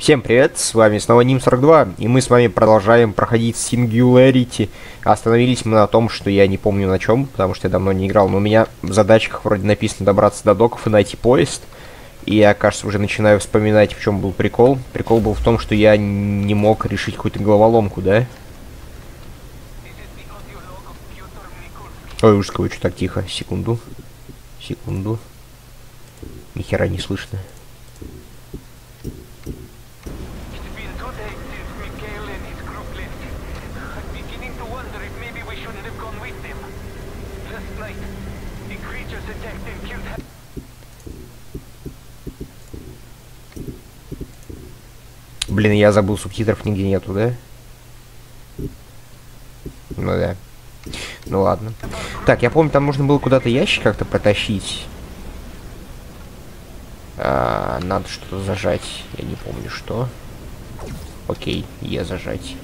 Всем привет, с вами снова Ним42, и мы с вами продолжаем проходить Singularity. Остановились мы на том, что я не помню на чем, потому что я давно не играл, но у меня в задачках вроде написано добраться до доков и найти поезд. И я, кажется, уже начинаю вспоминать, в чем был прикол. Прикол был в том, что я не мог решить какую-то головоломку, да? Ой, уж что так тихо, секунду. Секунду. Ни хера не слышно. Блин, я забыл, субтитров нигде нету, да? Ну да. Ну ладно. Так, я помню, там нужно было куда-то ящик как-то протащить. Надо что-то зажать. Я не помню, что. Окей, зажать.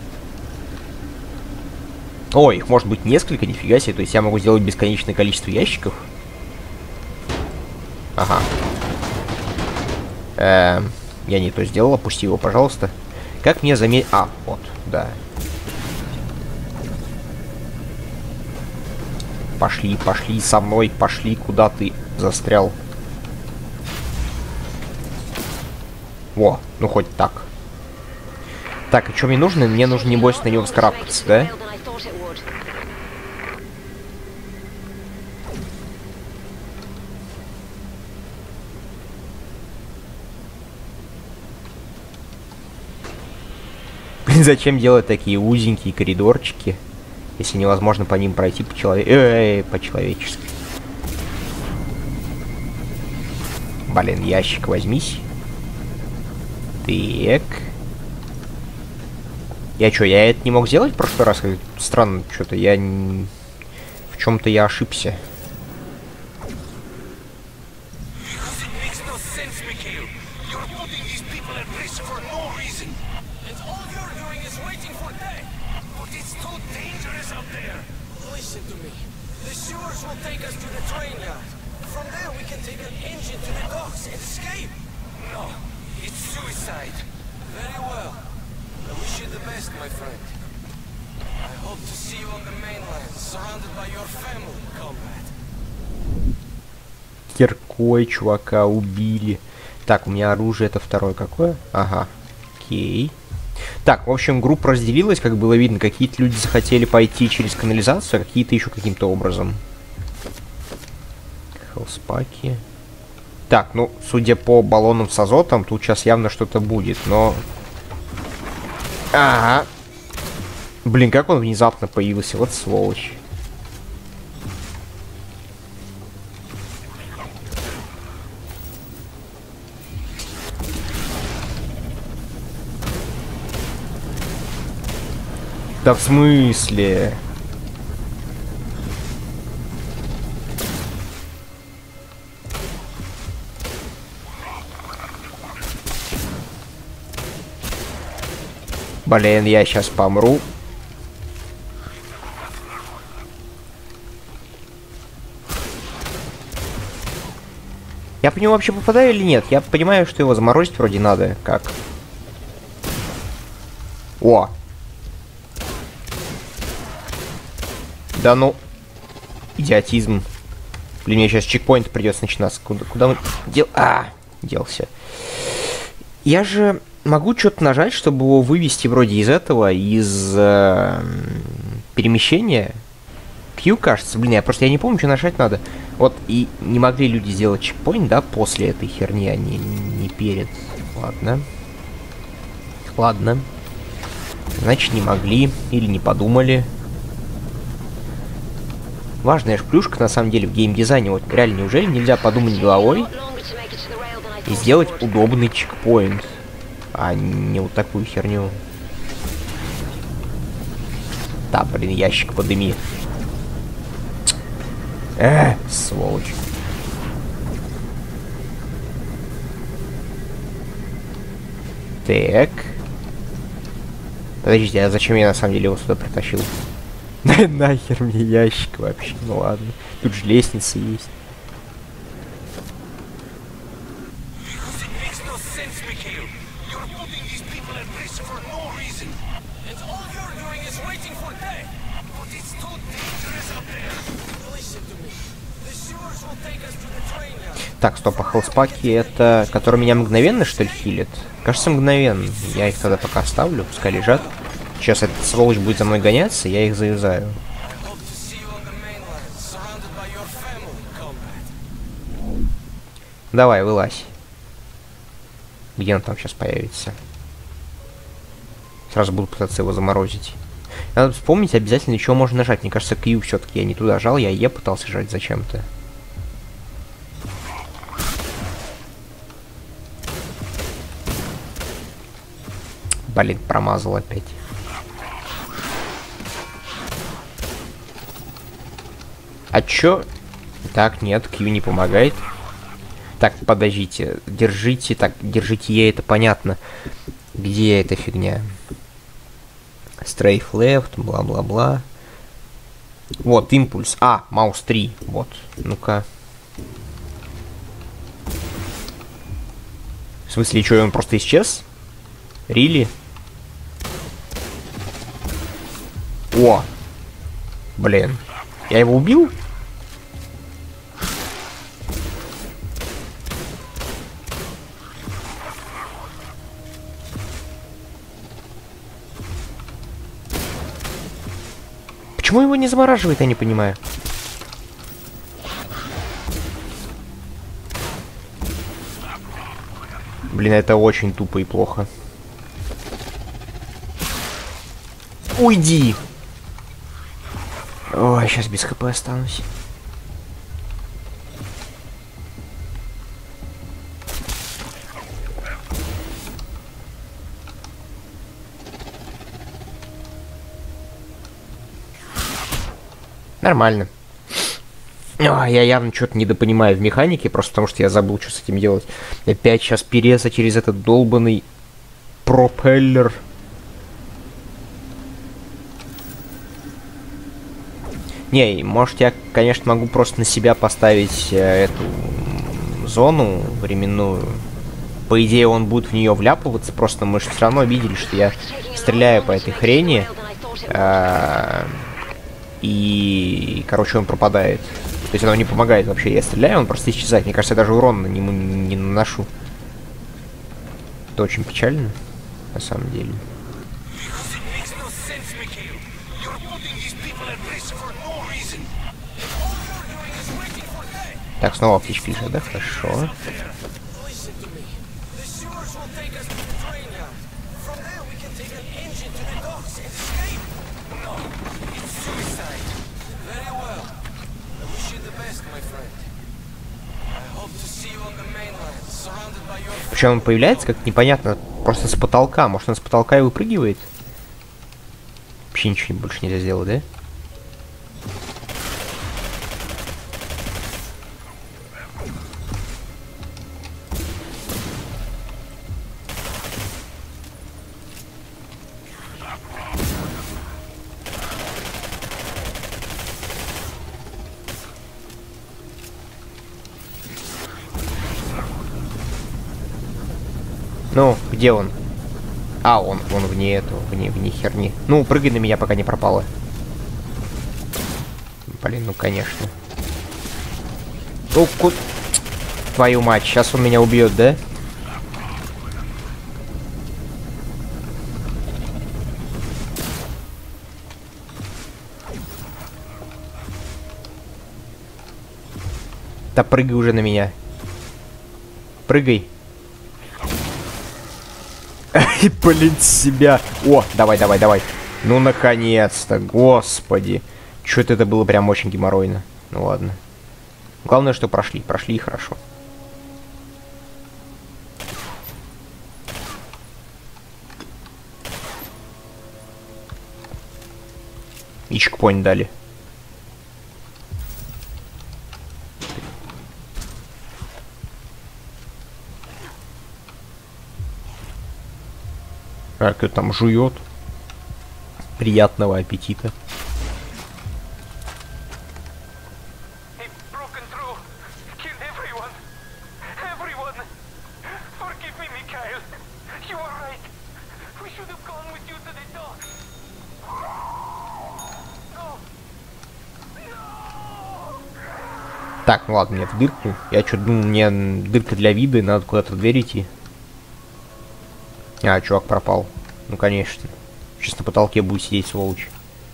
О, их может быть несколько, нифига себе. То есть я могу сделать бесконечное количество ящиков. Ага. Я не то сделал, опусти его, пожалуйста. Как мне заметить... А, вот, да. Пошли, пошли со мной, пошли, куда ты застрял. Во, ну хоть так. Так, и что мне нужно? Мне нужно, небось, на него вскарабкаться, да? Зачем делать такие узенькие коридорчики, если невозможно по ним пройти по-человечески? Блин, ящик возьмись. Так. Я что, я это не мог сделать в прошлый раз? Странно, что-то я... В чем-то я ошибся. Киркой чувака убили. Так, у меня оружие это второе какое? Ага. Окей. Так, в общем, группа разделилась, как было видно. Какие-то люди захотели пойти через канализацию, а какие-то еще каким-то образом. Хелспаки. Так, ну, судя по баллонам с азотом, тут сейчас явно что-то будет, но... Ага. Блин, как он внезапно появился, вот сволочь. Да в смысле? Блин, я сейчас помру. Я по нему вообще попадаю или нет? Я понимаю, что его заморозить вроде надо. Как? О! Да ну, идиотизм. Блин, мне сейчас чекпоинт придется начинаться. Куда мы... Делся. Я же могу что-то нажать, чтобы его вывести вроде из этого, из перемещения. Q, кажется. Блин, я не помню, что нажать надо. Вот, и не могли люди сделать чекпоинт, да, после этой херни, а не перед. Ладно. Ладно. Значит, не могли или не подумали. Важная ж плюшка, на самом деле, в геймдизайне. Вот реально, неужели нельзя подумать головой и сделать удобный чекпоинт, а не вот такую херню? Да, блин, ящик подыми. Сволочь. Так. Подождите, а зачем я на самом деле его сюда притащил? Нахер мне ящик вообще, ну ладно. Тут же лестница есть. Так, стоп, а хелспаки это... Которые меня мгновенно, что ли, хилят? Кажется, мгновенно. Я их тогда пока оставлю, пускай лежат. Сейчас этот сволочь будет за мной гоняться, я их завязаю. Давай, вылазь. Где он там сейчас появится? Сразу буду пытаться его заморозить. Надо вспомнить обязательно, еще можно нажать. Мне кажется, Q все-таки я не туда жал, я Е пытался жать зачем-то. Блин, промазал опять. А чё? Так, нет, Q не помогает. Так, подождите, держите, так, держите Е, это понятно. Где эта фигня? Strafe left, бла-бла-бла. Вот, импульс. А, маус 3, вот. Ну-ка. В смысле, что, он просто исчез? Рили? О! Блин. Я его убил? Почему его не замораживает, я не понимаю. Блин, это очень тупо и плохо. Уйди! Ой, сейчас без хп останусь. Нормально. Я явно что-то недопонимаю в механике, просто потому что я забыл, что с этим делать. Опять сейчас переться через этот долбанный пропеллер. Не, может я, конечно, могу просто на себя поставить эту зону временную. По идее, он будет в нее вляпываться, просто мы же все равно видели, что я стреляю по этой хрени. И, короче, он пропадает. То есть оно не помогает вообще. Я стреляю, он просто исчезает. Мне кажется, я даже урон ему не наношу. Это очень печально, на самом деле. Так, снова птички лежат, да? Хорошо. Причем он появляется как-то непонятно, просто с потолка. Может, он с потолка и выпрыгивает? Вообще ничего больше нельзя сделать, да? Ну, где он? А, он вне этого, вне херни. Ну, прыгай на меня, пока не пропало. Блин, ну конечно. Ну, твою мать, сейчас он меня убьет, да? Да прыгай уже на меня. Прыгай. Блин, себя. О, давай. Ну, наконец-то, господи. Что-то это было прям очень геморройно. Ну, ладно. Главное, что прошли. Прошли и хорошо. И чекпоинт дали. А, кто там жует? Приятного аппетита. Так, ну ладно, мне в дырку. Я что-то думал, мне дырка для вида, надо куда-то в дверь идти. А, чувак пропал. Ну, конечно. Сейчас на потолке будет сидеть, сволочь.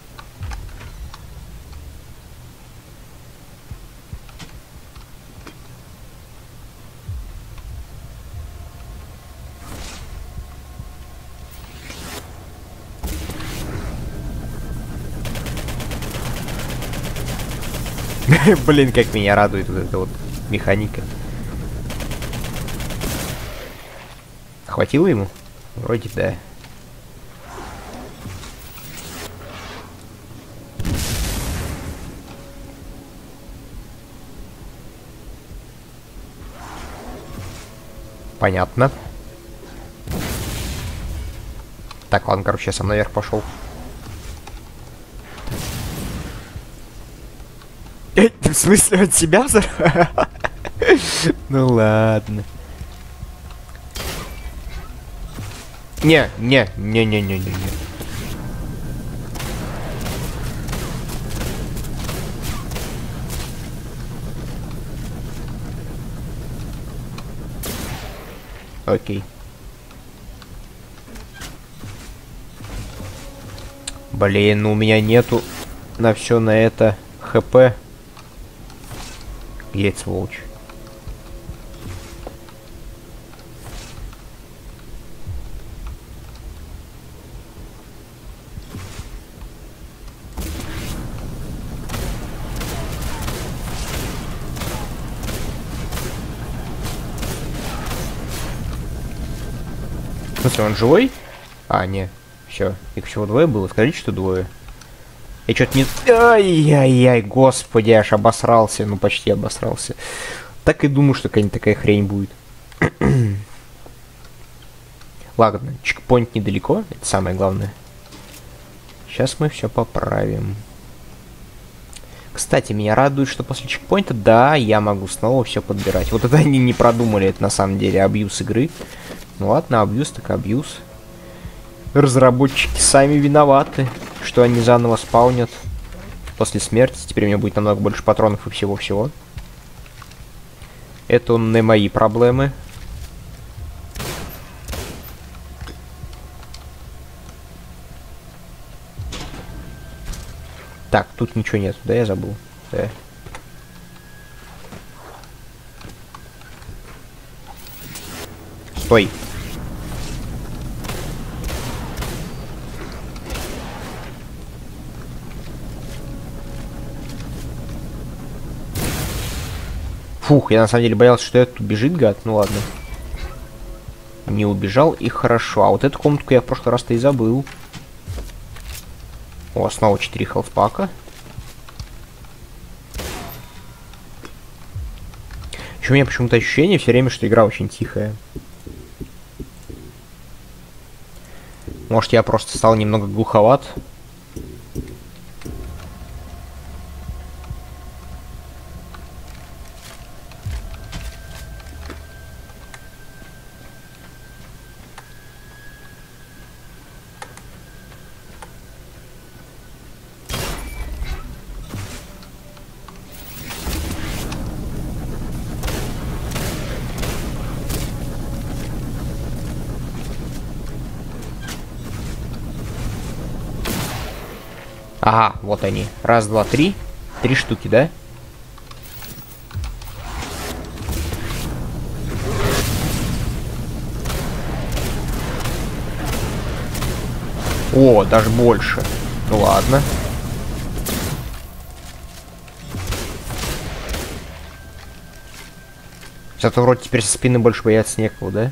Блин, как меня радует вот эта вот механика. Хватило ему? Вроде да. Понятно. Так, ладно, короче, я сам наверх пошел. В смысле, от себя взорвал? Ну ладно. Не. Окей. Блин, ну у меня нету на все на это ХП. Есть, сволочь. В смысле, он живой? А, не. Все. Их всего двое было? Скажите, что двое. Я что-то не... Ай-яй-яй, господи, аж обосрался. Ну, почти обосрался. Так и думаю, что какая-нибудь такая хрень будет. Ладно, чекпоинт недалеко. Это самое главное. Сейчас мы все поправим. Кстати, меня радует, что после чекпоинта, да, я могу снова все подбирать. Вот это они не продумали, это на самом деле абьюз игры. Ну ладно, абьюз так абьюз. Разработчики сами виноваты, что они заново спаунят после смерти. Теперь у меня будет намного больше патронов и всего-всего. Это не мои проблемы. Так, тут ничего нет, да, я забыл. Да. Стой. Фух, я на самом деле боялся, что этот убежит, гад. Ну ладно. Не убежал, и хорошо. А вот эту комнатку я в прошлый раз-то и забыл. О, снова 4 хелфпака. Еще у меня почему-то ощущение все время, что игра очень тихая. Может, я просто стал немного глуховат. Ага, вот они. Раз, два, три. 3 штуки, да? О, даже больше. Ну ладно. Зато вроде теперь со спины больше бояться некого, да?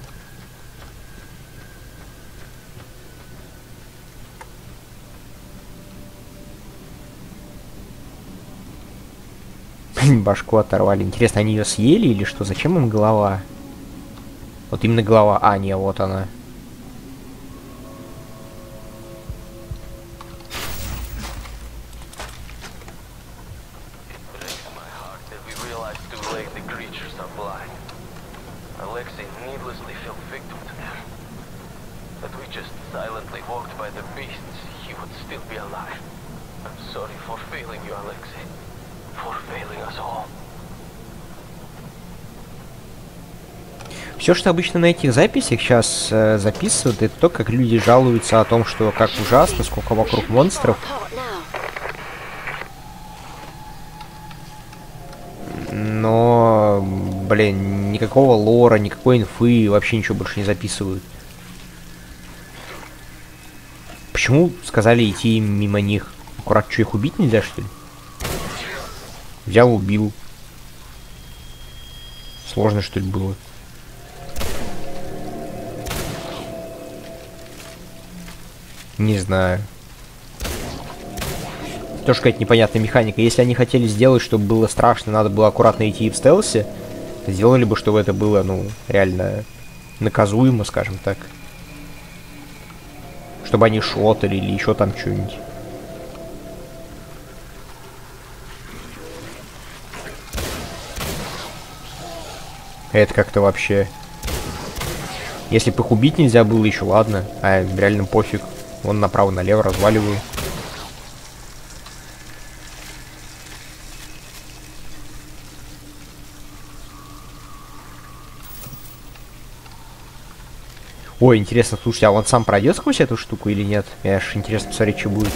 Башку оторвали. Интересно, они ее съели или что? Зачем им голова? Вот именно голова. А, не, вот она. Alexei needlessly fell victim to them. But we just silently walked by the beasts, he would still be alive. I'm sorry for failing you, Alexei. For failing us all. Все, что обычно на этих записях сейчас записывают, это то, как люди жалуются о том, что как ужасно, сколько вокруг монстров. Но, блин, никакого лора, никакой инфы, вообще ничего больше не записывают. Почему сказали идти мимо них? Аккурат, что, их убить нельзя, что ли? Взял, убил. Сложно, что ли, было? Не знаю. Тоже какая-то непонятная механика. Если они хотели сделать, чтобы было страшно, надо было аккуратно идти в стелсе, сделали бы, чтобы это было, ну, реально наказуемо, скажем так. Чтобы они шотали или еще там что-нибудь. Это как-то вообще... Если бы их убить нельзя было, еще ладно. А реально пофиг. Вон направо-налево разваливаю. Ой, интересно, слушайте, а он сам пройдет сквозь эту штуку или нет? Мне аж интересно посмотреть, что будет.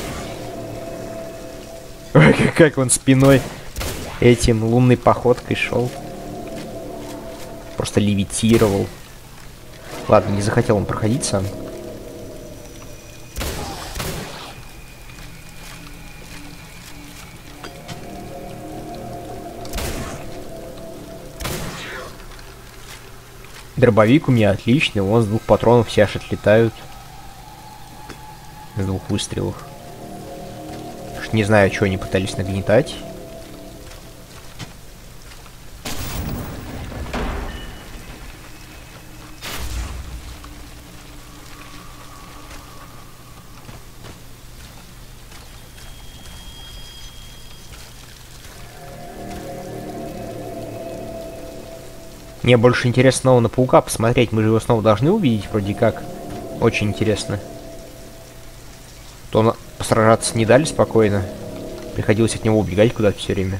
Ой, как он спиной этим лунной походкой шел. Просто левитировал. Ладно, не захотел он проходить сам. Дробовик у меня отличный, вон с 2 патронов все аж отлетают. С 2 выстрелов. Не знаю, что они пытались нагнетать. Мне больше интересно снова на паука посмотреть. Мы же его снова должны увидеть, вроде как. Очень интересно. То сражаться не дали спокойно. Приходилось от него убегать куда-то все время.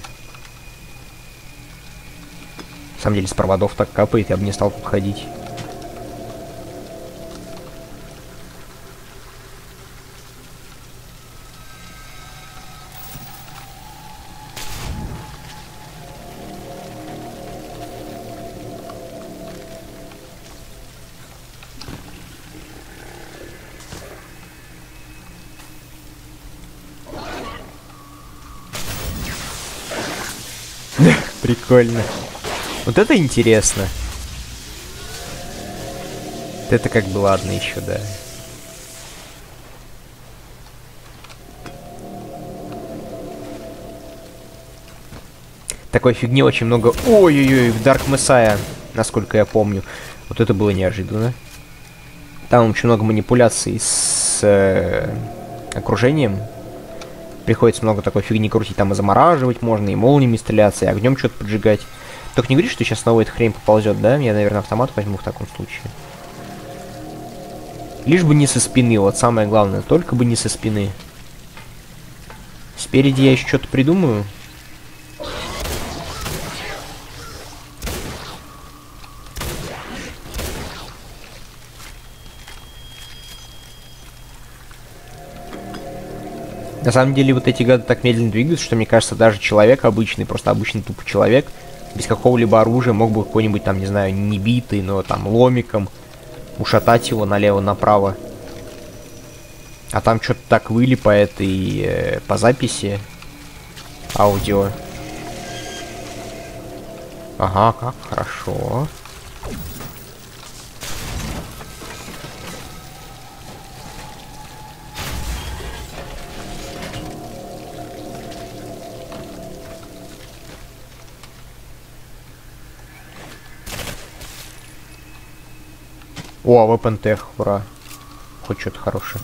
На самом деле с проводов так капает, я бы не стал тут ходить. Прикольно. Вот это интересно. Вот это как бы ладно еще, да. Такой фигни очень много. Ой-ой-ой, в Dark Messiah, насколько я помню. Вот это было неожиданно. Там очень много манипуляций с окружением. Приходится много такой фигни крутить, там и замораживать можно, и молниями стреляться, и огнем что-то поджигать. Только не говори, что сейчас снова эта хрень поползет, да? Я, наверное, автомат возьму в таком случае. Лишь бы не со спины, вот самое главное, только бы не со спины. Спереди я еще что-то придумаю. На самом деле, вот эти гады так медленно двигаются, что, мне кажется, даже человек обычный, просто обычный тупо человек, без какого-либо оружия мог бы какой-нибудь там, не знаю, не битый, но там ломиком ушатать его налево-направо. А там что-то так выли по этой, по записи аудио. Ага, как хорошо. О, Weapon Tech, ура. Хоть что-то хорошее.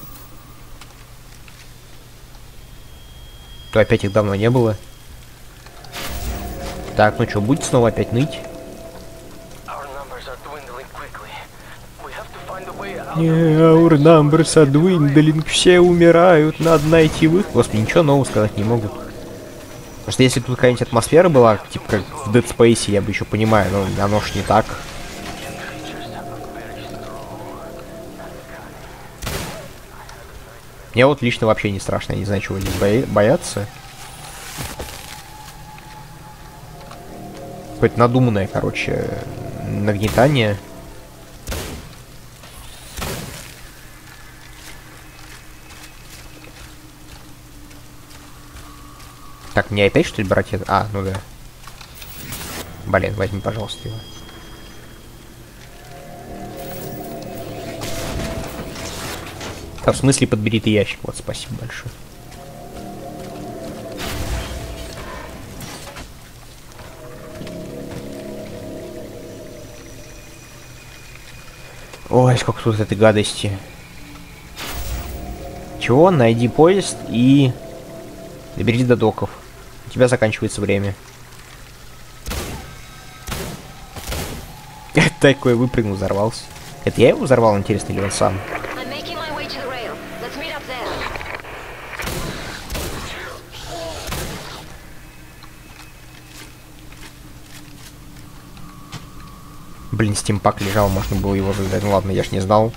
То опять их давно не было. Так, ну что, будет снова опять ныть? Our numbers are dwindling, все умирают, надо найти выход. Господи, ничего нового сказать не могут. Потому что если тут какая-нибудь атмосфера была, типа как в Dead Space, я бы еще понимаю, но оно ж не так. Мне вот лично вообще не страшно, я не знаю, чего здесь бояться. Какое-то надуманное, короче, нагнетание. Так, мне опять что ли брать это? А, ну да. Блин, возьми, пожалуйста, его. А в смысле подбери ты ящик? Вот, спасибо большое. Ой, сколько тут этой гадости. Чего? Найди поезд и доберись до доков. У тебя заканчивается время. Такой выпрыгнул, взорвался. Это я его взорвал, интересно, или он сам? Блин, стимпак лежал, можно было его задать. Ну ладно, я ж не знал,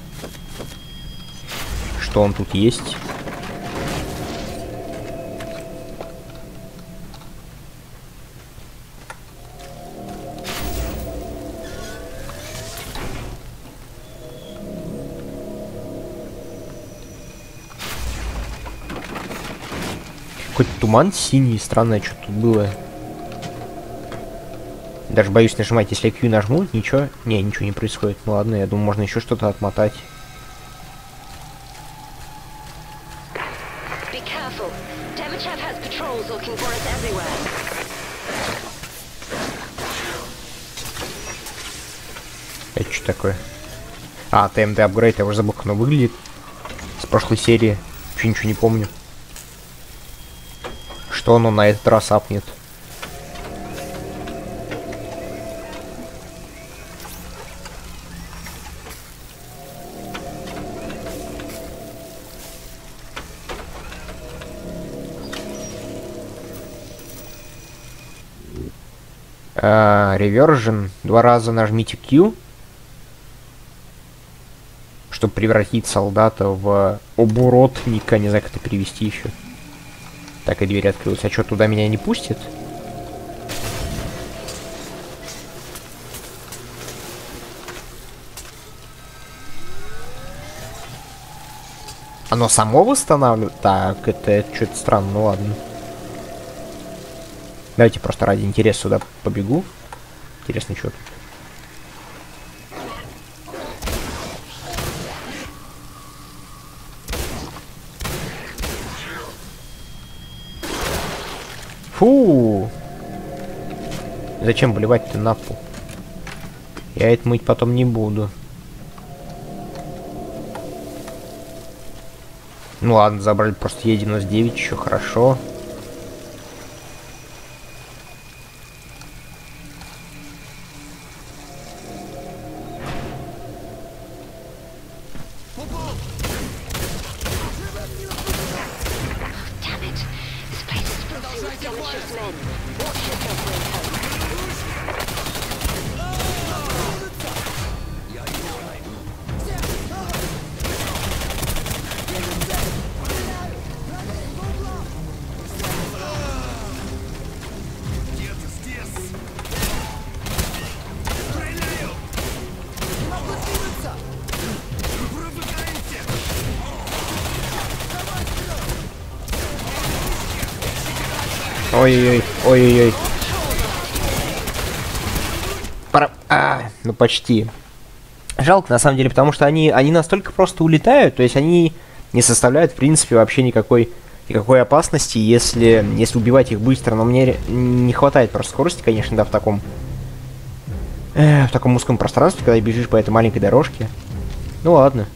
что он тут есть. Какой-то туман синий, странное что тут было. Даже боюсь нажимать, если я Q нажму, ничего. Не, ничего не происходит. Ну ладно, я думаю, можно еще что-то отмотать. Это что такое? А, ТМД апгрейд, я уже забыл, как оно выглядит. С прошлой серии. Вообще ничего не помню. Что оно на этот раз апнет? Ревержен. 2 раза нажмите Q, чтобы превратить солдата в оборотника. Не знаю, как это перевести еще. Так, и дверь открылась. А что, туда меня не пустит? Оно само восстанавливает? Так, это что-то странно, ну ладно. Давайте просто ради интереса сюда побегу. Интересно, что тут. Фу! Зачем блевать-то на пол? Я это мыть потом не буду. Ну ладно, забрали просто Е99, еще хорошо. Ой-ой-ой, ой-ой-ой. Ну почти. Жалко, на самом деле, потому что они настолько просто улетают, то есть они не составляют, в принципе, вообще никакой опасности, если убивать их быстро. Но мне не хватает просто скорости, конечно, да, в таком узком пространстве, когда бежишь по этой маленькой дорожке. Ну ладно.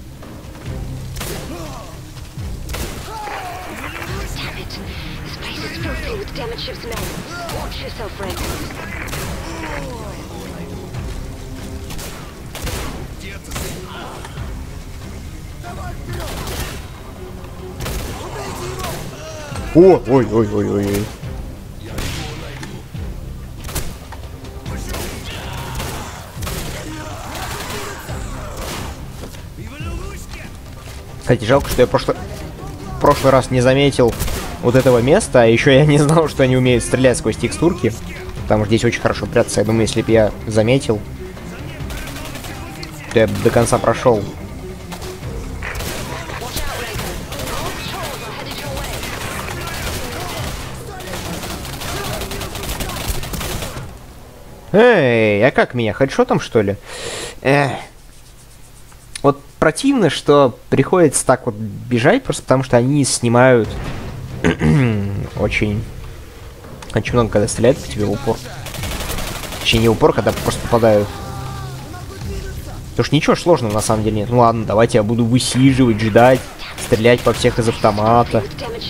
О, ой. Кстати, жалко, что я прошлый раз не заметил вот этого места, а еще я не знал, что они умеют стрелять сквозь текстурки, потому что здесь очень хорошо прятаться. Я думаю, если бы я заметил, то я бы до конца прошел. Эй, а как меня? Хедшотом, что ли? Вот противно, что приходится так вот бежать, просто потому что они снимают очень много, когда стреляют по тебе в упор. Точнее, не в упор, когда просто попадают. Потому что ничего сложного на самом деле нет. Ну ладно, давайте я буду высиживать, ждать, стрелять по всех из автомата.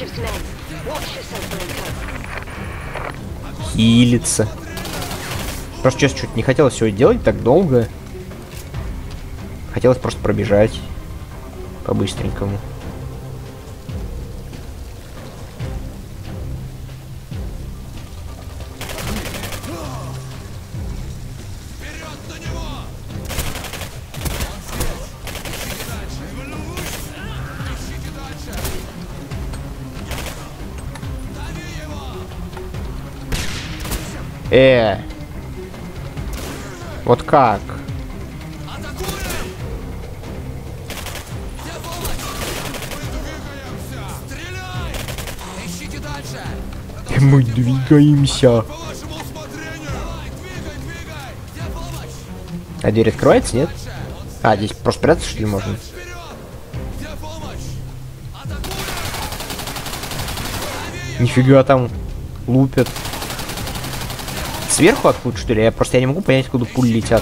Хилиться. Просто, честно, что-то не хотелось все делать так долго. Хотелось просто пробежать по-быстренькому. Вот как? Мы двигаемся. А дверь открывается, нет? А, здесь просто прятаться, что ли, можно? Нифига там лупят. Сверху откуда, что ли? Я не могу понять, откуда пули летят.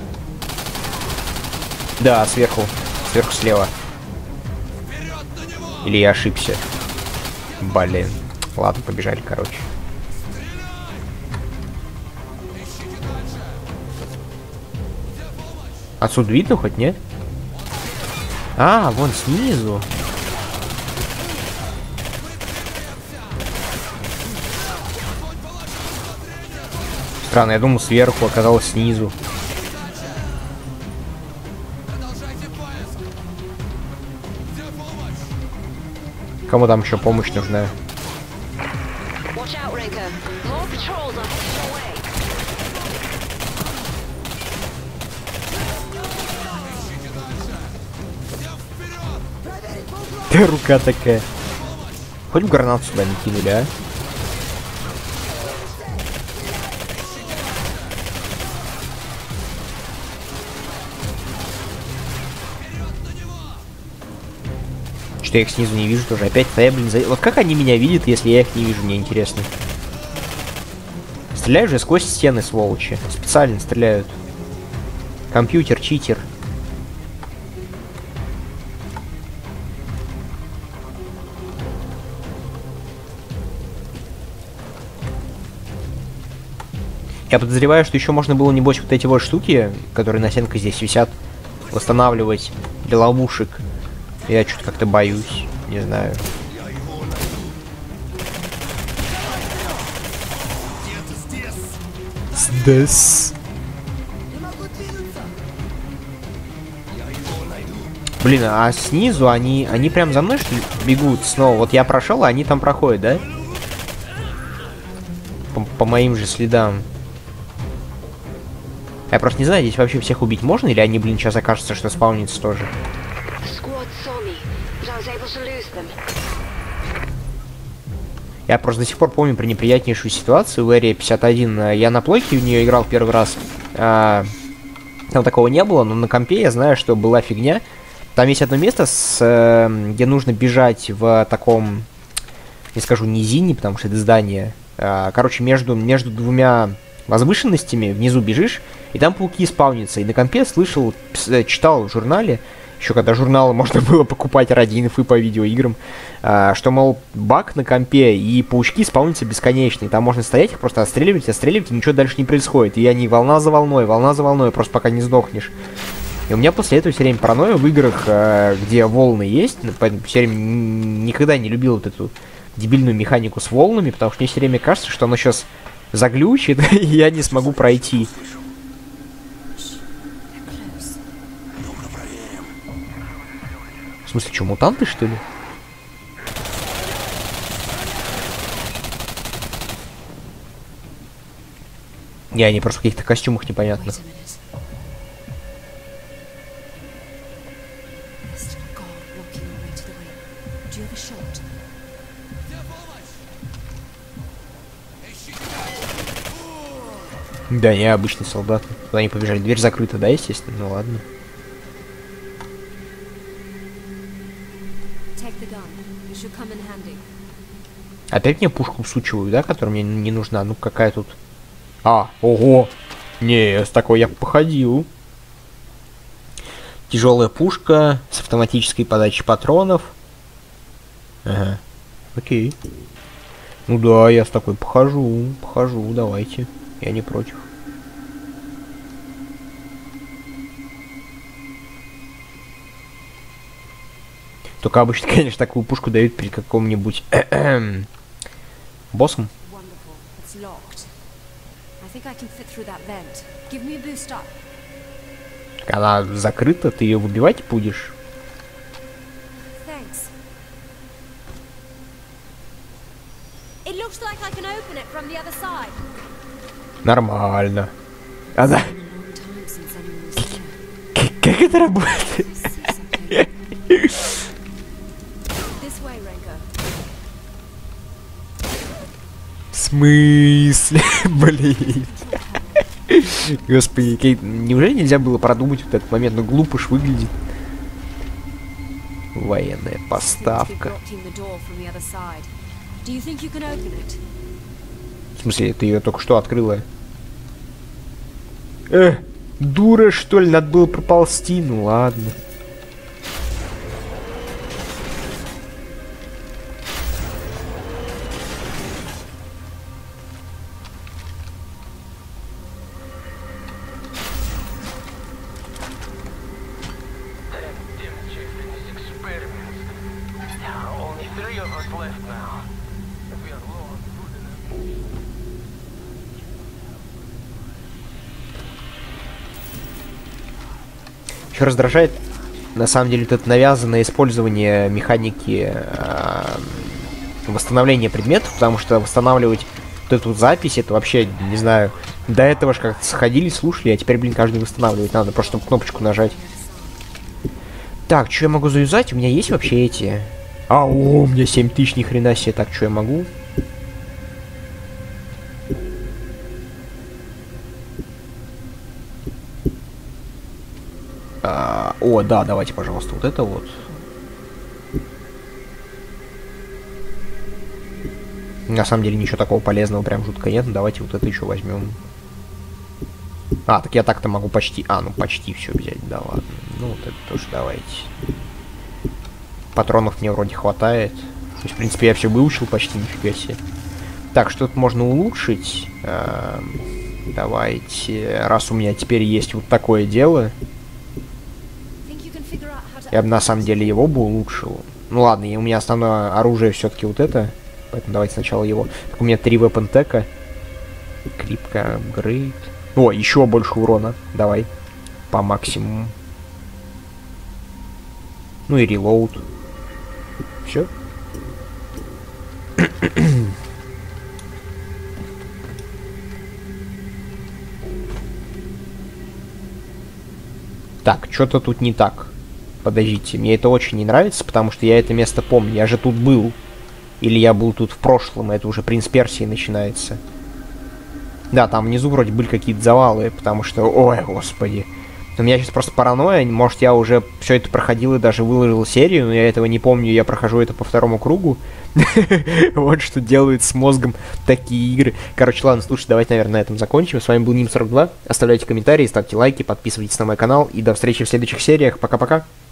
Да, сверху. Сверху слева. Или я ошибся? Блин. Ладно, побежали, короче. Отсюда видно хоть, нет? А, вон снизу. Странно, я думал сверху, оказалось снизу. Кому там еще помощь нужна? Рука такая. Хоть бы гранату сюда не кинули, а? Что я их снизу не вижу тоже. Опять-то я, блин, вот как они меня видят, если я их не вижу, мне интересно. Стреляют же сквозь стены, сволочи. Специально стреляют. Компьютер, читер. Я подозреваю, что еще можно было, небось, вот эти вот штуки, которые на стенках здесь висят, восстанавливать для ловушек. Я что-то как-то боюсь, не знаю. Здесь. Блин, а снизу они прям за мной, что ли, бегут снова? Вот я прошел, а они там проходят, да? По моим же следам. Я просто не знаю, здесь вообще всех убить можно, или они, блин, сейчас окажется, что спаунится тоже. Я просто до сих пор помню пренеприятнейшую ситуацию в Area 51. Я на плойке в нее играл первый раз. Там такого не было, но на компе я знаю, что была фигня. Там есть одно место, где нужно бежать в таком, не скажу низине, потому что это здание. Короче, между двумя возвышенностями внизу бежишь, и там пауки спаунятся. И на компе слышал, читал в журнале, еще когда журналы можно было покупать ради инфы по видеоиграм, что, мол, баг на компе, и паучки спаунятся бесконечно. И там можно стоять, их просто отстреливать, и ничего дальше не происходит. И они волна за волной, просто пока не сдохнешь. И у меня после этого все время паранойя в играх, где волны есть, поэтому все время никогда не любил вот эту дебильную механику с волнами, потому что мне все время кажется, что оно сейчас заглючит, и я не смогу пройти. В смысле, что, мутанты, что ли? Не, они просто в каких-то костюмах непонятных. Да, я обычный солдат. Куда они побежали? Дверь закрыта, да, естественно? Ну ладно. Опять мне пушку всучивают, да, которая мне не нужна? Ну какая тут... А, ого! Не, с такой я походил. Тяжелая пушка с автоматической подачей патронов. Ага. Окей. Ну да, я с такой похожу, давайте. Я не против. Только обычно, конечно, такую пушку дают перед каким-нибудь боссом. Она закрыта, ты ее выбивать будешь? Нормально. Она... Как это работает? В смысле? Блин. Господи, неужели нельзя было продумать вот этот момент? Ну глупо ж выглядит. Военная поставка. В смысле, ты ее только что открыла? Дура, что ли? Надо было проползти. Ну ладно. Еще раздражает, на самом деле, это навязанное использование механики восстановления предметов, потому что восстанавливать вот эту запись, это вообще, не знаю, до этого же как-то сходили, слушали, а теперь, блин, каждый восстанавливать надо, просто чтобы кнопочку нажать. Так, что я могу заюзать? У меня есть вообще эти... у меня 7000, ни хрена себе. Так, что я могу? О, да, давайте, пожалуйста, вот это вот. На самом деле ничего такого полезного прям жутко нет. Давайте вот это еще возьмем. Так я так-то могу почти... ну почти все взять, да ладно. Ну вот это тоже давайте. Патронов мне вроде хватает. То есть, в принципе, я все выучил почти, нифига себе. Так, что тут можно улучшить? Давайте, раз у меня теперь есть вот такое дело... Я бы на самом деле его бы улучшил. Ну ладно, у меня основное оружие все-таки вот это. Поэтому давайте сначала его. Так, у меня 3 weapon tech. Крипка, апгрейд. О, еще больше урона. Давай. По максимуму. Ну и релоуд. Все. Так, что-то тут не так. Подождите, мне это очень не нравится, потому что я это место помню. Я же тут был. Или я был тут в прошлом, это уже Принц Персии начинается. Да, там внизу вроде были какие-то завалы, потому что... Ой, господи. У меня сейчас просто паранойя. Может, я уже все это проходил и даже выложил серию, но я этого не помню, я прохожу это по второму кругу. Вот что делают с мозгом такие игры. Короче, ладно, слушайте, давайте, наверное, на этом закончим. С вами был Ним42. Оставляйте комментарии, ставьте лайки, подписывайтесь на мой канал. И до встречи в следующих сериях. Пока-пока.